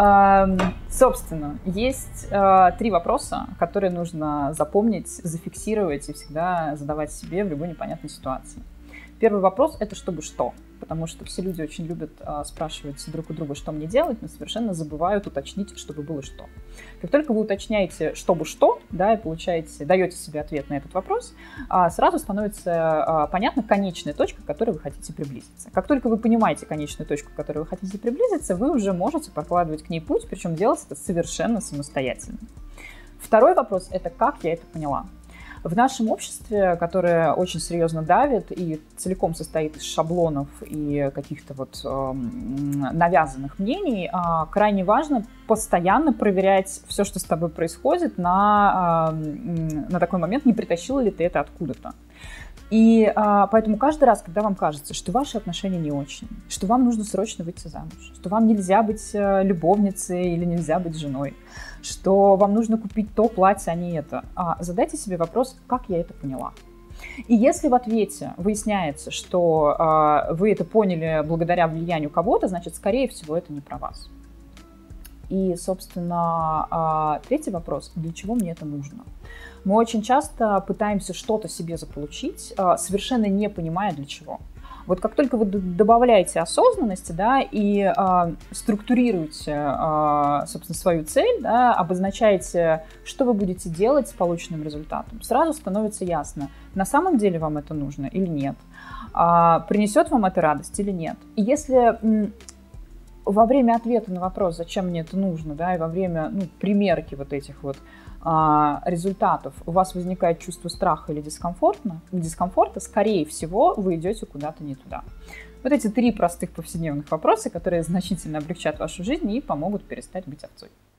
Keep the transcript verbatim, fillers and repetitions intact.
Собственно, есть три вопроса, которые нужно запомнить, зафиксировать и всегда задавать себе в любой непонятной ситуации. Первый вопрос – это «чтобы что?», потому что все люди очень любят а, спрашивать друг у друга, что мне делать, но совершенно забывают уточнить, чтобы было что. Как только вы уточняете «чтобы что?», да, и получаете, даете себе ответ на этот вопрос, а, сразу становится а, понятна конечная точка, к которой вы хотите приблизиться. Как только вы понимаете конечную точку, к которой вы хотите приблизиться, вы уже можете прокладывать к ней путь, причем делать это совершенно самостоятельно. Второй вопрос – это «как я это поняла?». В нашем обществе, которое очень серьезно давит и целиком состоит из шаблонов и каких-то вот э, навязанных мнений, э, крайне важно постоянно проверять все, что с тобой происходит, на, э, на такой момент, не притащила ли ты это откуда-то. И а, поэтому каждый раз, когда вам кажется, что ваши отношения не очень, что вам нужно срочно выйти замуж, что вам нельзя быть любовницей или нельзя быть женой, что вам нужно купить то платье, а не это, а, задайте себе вопрос, как я это поняла. И если в ответе выясняется, что а, вы это поняли благодаря влиянию кого-то, значит, скорее всего, это не про вас. И, собственно, а, третий вопрос, для чего мне это нужно? Мы очень часто пытаемся что-то себе заполучить, совершенно не понимая для чего. Вот как только вы добавляете осознанности, да, и а, структурируете, а, собственно, свою цель, да, обозначаете, что вы будете делать с полученным результатом, сразу становится ясно, на самом деле вам это нужно или нет, а, принесет вам это радость или нет. И если м, во время ответа на вопрос, зачем мне это нужно, да, и во время ну, примерки вот этих вот результатов у вас возникает чувство страха или дискомфорта, дискомфорта, скорее всего, вы идете куда-то не туда. Вот эти три простых повседневных вопроса, которые значительно облегчат вашу жизнь и помогут перестать быть овцой.